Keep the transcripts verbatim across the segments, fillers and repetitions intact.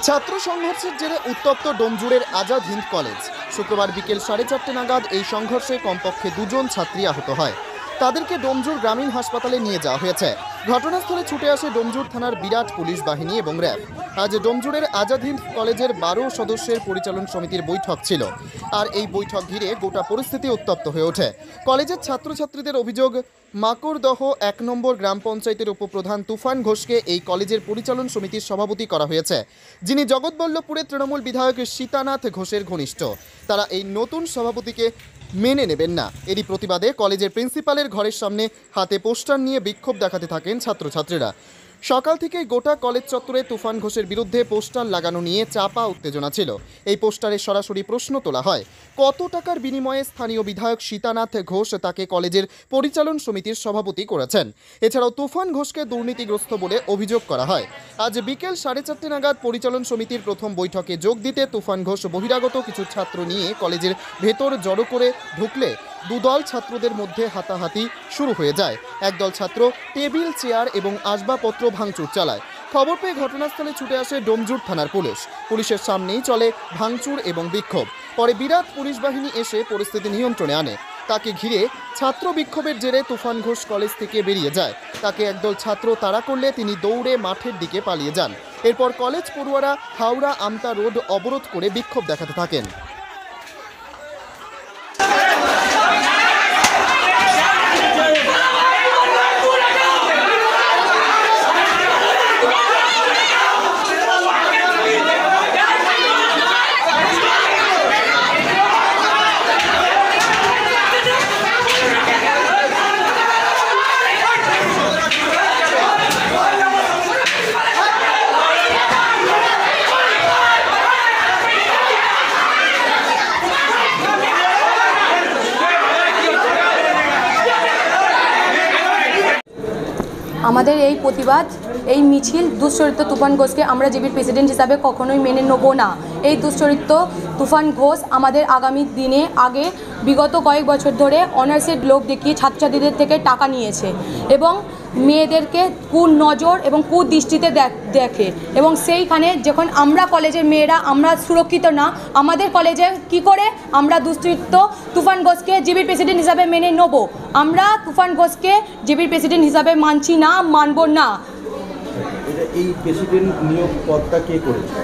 ছাত্র সংঘর্ষের জেরে উত্তপ্ত ডোমজুড়ের আজাদ হিন্দ কলেজ। শুক্রবার বিকেল সাড়ে চারটে নাগাদ এই সংঘর্ষে কমপক্ষে দুজন ছাত্রী আহত হয়। তাদেরকে ডোমজুড় গ্রামীণ হাসপাতালে নিয়ে যাওয়া হয়েছে। ঘটনাস্থলে ছুটে আসে ডোমজুড় থানার বিরাট পুলিশ বাহিনী এবং র্যাব। আজ ডোমজুড়ের আজাদ হিন্দ কলেজের বারো সদস্যের পরিচালন সমিতির বৈঠক ছিল, আর এই বৈঠক ঘিরে গোটা পরিস্থিতি উত্তপ্ত হয়ে ওঠে। কলেজের ছাত্রছাত্রীদের অভিযোগ, মাকড়দহ এক নম্বর গ্রাম পঞ্চায়েতের উপপ্রধান তুফান ঘোষকে এই কলেজের পরিচালন সমিতির সভাপতি করা হয়েছে, যিনি জগৎবল্লভপুরের তৃণমূল বিধায়ক সীতানাথ ঘোষের ঘনিষ্ঠ। তারা এই নতুন সভাপতিকে মেনে নেবেন না। এরই প্রতিবাদে কলেজের প্রিন্সিপালের ঘরের সামনে হাতে পোস্টার নিয়ে বিক্ষোভ দেখাতে থাকেন ছাত্রছাত্রীরা। সকাল থেকেই গোটা কলেজ চত্বরে তুফান ঘোষের বিরুদ্ধে পোস্টার লাগানো নিয়ে চাপা উত্তেজনা ছিল। এই পোস্টারে সরাসরি প্রশ্ন তোলা হয়, কত টাকার বিনিময়ে স্থানীয় বিধায়ক সীতানাথ ঘোষ তাকে কলেজের পরিচালন সমিতির সভাপতি করেছেন। এছাড়াও তুফান ঘোষকে দুর্নীতিগ্রস্ত বলে অভিযোগ করা হয়। আজ বিকেল সাড়ে চারটে নাগাদ পরিচালন সমিতির প্রথম বৈঠকে যোগ দিতে তুফান ঘোষ বহিরাগত কিছু ছাত্র নিয়ে কলেজের ভেতর জড়ো করে ঢুকলে দুদল ছাত্রদের মধ্যে হাতাহাতি শুরু হয়ে যায়। একদল ছাত্র টেবিল, চেয়ার এবং আসবাবপত্র ভাঙচুর চালায়। খবর পেয়ে ঘটনাস্থলে ছুটে আসে ডোমজুড় থানার পুলিশ। পুলিশের সামনেই চলে ভাঙচুর এবং বিক্ষোভ। পরে বিরাট পুলিশ বাহিনী এসে পরিস্থিতি নিয়ন্ত্রণে আনে। তাকে ঘিরে ছাত্র বিক্ষোভের জেরে তুফান ঘোষ কলেজ থেকে বেরিয়ে যায়। তাকে একদল ছাত্র তাড়া করলে তিনি দৌড়ে মাঠের দিকে পালিয়ে যান। এরপর কলেজ পড়ুয়ারা হাওড়া আমতা রোড অবরোধ করে বিক্ষোভ দেখাতে থাকেন। আমাদের এই প্রতিবাদ, এই মিছিল দুশ্চরিত্র তুফান ঘোষকে আমরা জিবির প্রেসিডেন্ট হিসাবে কখনোই মেনে নেব না। এই দুশ্চরিত্র তুফান ঘোষ আমাদের আগামী দিনে আগে বিগত কয়েক বছর ধরে অনার্সের লোক দেখিয়ে ছাত্রছাত্রীদের থেকে টাকা নিয়েছে এবং মেয়েদেরকে কুনজর এবং কুদৃষ্টিতে দেখে এবং সেইখানে যখন আমরা কলেজের মেয়েরা আমরা সুরক্ষিত না, আমাদের কলেজে কি করে আমরা দুশ্চরিত্র তুফান ঘোষকে জিবির প্রেসিডেন্ট হিসাবে মেনে নেব? আমরা তুফান ঘোষকে জিবির প্রেসিডেন্ট হিসাবে মানছি না, মানব না। এই প্রেসিডেন্ট নিয়োগ পদটা কে করেছে?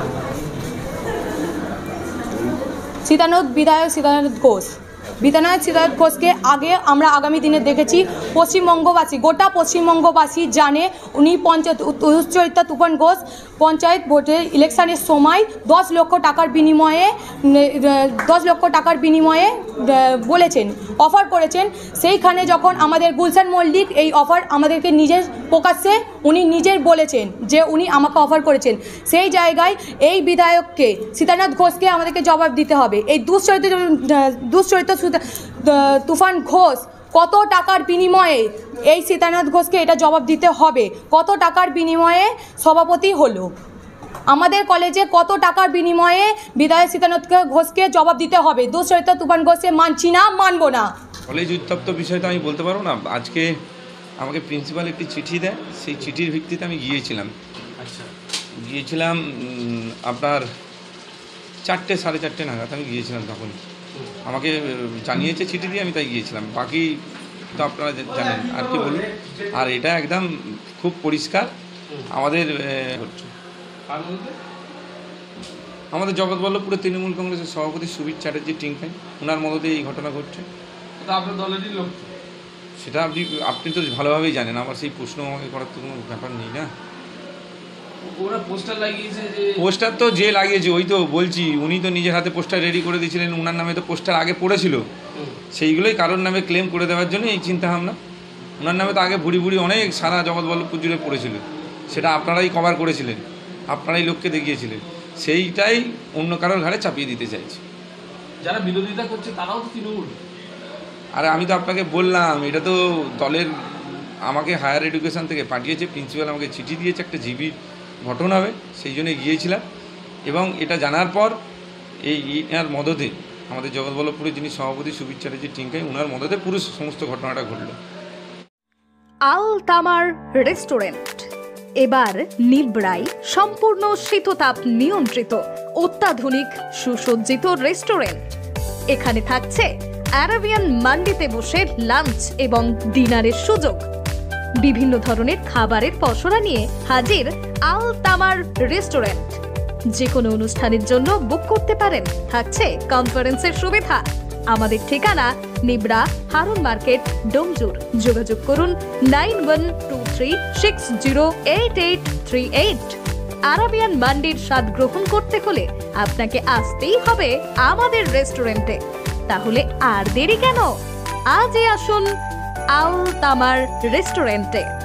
সীতানাথ বিধায়ক সীতানাথ ঘোষ। বিধায়ক সীতানাথ ঘোষকে আগে আমরা আগামী দিনে দেখেছি। পশ্চিমবঙ্গবাসী, গোটা পশ্চিমবঙ্গবাসী জানে উনি পঞ্চায়েত দুশ্চরিত্র তুফান ঘোষ পঞ্চায়েত ভোটের ইলেকশনের সময় দশ লক্ষ টাকার বিনিময়ে দশ লক্ষ টাকার বিনিময়ে বলেছেন, অফার করেছেন। সেইখানে যখন আমাদের গুলশান মল্লিক এই অফার আমাদেরকে নিজের প্রকাশ্যে উনি নিজের বলেছেন যে উনি আমাকে অফার করেছেন। সেই জায়গায় এই বিধায়ককে সীতানাথ ঘোষকে আমাদেরকে জবাব দিতে হবে। এই দুশ্চরিত্র দুশ্চরিত্র তুফান ঘোষ কত টাকার বিনিময়ে, এই সীতানাথ ঘোষকে এটা জবাব দিতে হবে, কত টাকার বিনিময়ে সভাপতি হলো। আমাদের কলেজে কত টাকার বিনিময়ে বিধায়ক সীতানাথ ঘোষকে জবাব দিতে হবে। দুশ্চরিত্র তুফান ঘোষকে মানছি না, মানব না। কলেজ উত্তপ্ত বিষয়টা আমি বলতে পারবো না। আজকে আমাকে প্রিন্সিপাল একটি চিঠি দেয়, সেই চিঠির ভিত্তিতে আমি গিয়েছিলাম। আচ্ছা, গিয়েছিলাম আপনার চারটে সাড়ে চারটে নাগাদ আমি গিয়েছিলাম। তখন আমাকে জানিয়েছে চিঠি দিয়ে, আমি তাই গিয়েছিলাম। বাকি তো আপনারা জানেন, আর কি বলুন। আর এটা একদম খুব পরিষ্কার আমাদের আমাদের জগৎবল্লভপুরের তৃণমূল কংগ্রেসের সভাপতি সুবীর চ্যাটার্জি টিঙ্কাই, ওনার মদতে এই ঘটনা ঘটছে। আপনার দলেরই লোক সেটা আপনি আপনি তো ভালোভাবেই জানেন। আমার সেই প্রশ্ন আমাকে করার তো কোনো ব্যাপার নেই না। ওরা পোস্টার লাগিয়েছে যে পোস্টার তো যে লাগিয়েছে ওই তো বলছি, উনি তো নিজের হাতে পোস্টার রেডি করে দিয়েছিলেন। ওনার নামে তো পোস্টার আগে পড়েছিল, সেইগুলোই কারোর নামে ক্লেম করে দেওয়ার জন্য এই চিন্তা ভাবনা। ওনার নামে তো আগে ভুড়ি ভুড়ি অনেক সারা জগৎবল্লভপুর জুড়ে পড়েছিল, সেটা আপনারাই কভার করেছিলেন, আপনারাই লোককে দেখিয়েছিলেন। সেইটাই অন্য কারোর ঘাড়ে চাপিয়ে দিতে চাইছে। যারা বিরোধিতা করছে তারাও তো তৃণমূল। আরে আমি তো আপনাকে বললাম, এটা তো দলের আমাকে হায়ার এডুকেশন থেকে পাঠিয়েছে, প্রিন্সিপাল আমাকে চিঠি দিয়েছে, একটা জিবির ঘটনা হবে, সেই জন্য গিয়েছিলাম। এবং এটা জানার পর এই ইনার মদতে আমাদের জগৎবল্লভপুরের যিনি সভাপতি সুবীর চ্যাটার্জি টিঙ্কাই, ওনার মদতে পুরো সমস্ত ঘটনাটা ঘটল। আল তামার রেস্টুরেন্ট এবার নিবড়াই সম্পূর্ণ শীততাপ নিয়ন্ত্রিত অত্যাধুনিক সুসজ্জিত রেস্টুরেন্ট। এখানে থাকছে আরাবিয়ান মান্ডিতে বসে লাঞ্চ এবং ডিনারের সুযোগ। বিভিন্ন ধরনের খাবারের পসরা নিয়ে হাজির আল তামার রেস্টুরেন্ট। যে কোনো অনুষ্ঠানের জন্য বুক করতে পারেন, থাকছে কনফারেন্সের সুবিধা। আমাদের ঠিকানা নিবড়া হারুন মার্কেট, ডোমজুর। যোগাযোগ করুন nine one two three six zero eight eight three eight. Arabian মান্ডির স্বাদ গ্রহণ করতে হলে আপনাকে আসতেই হবে আমাদের রেস্টুরেন্টে। তাহলে আর দেরি কেন? আজই আসুন আল তামার রেস্টুরেন্টে।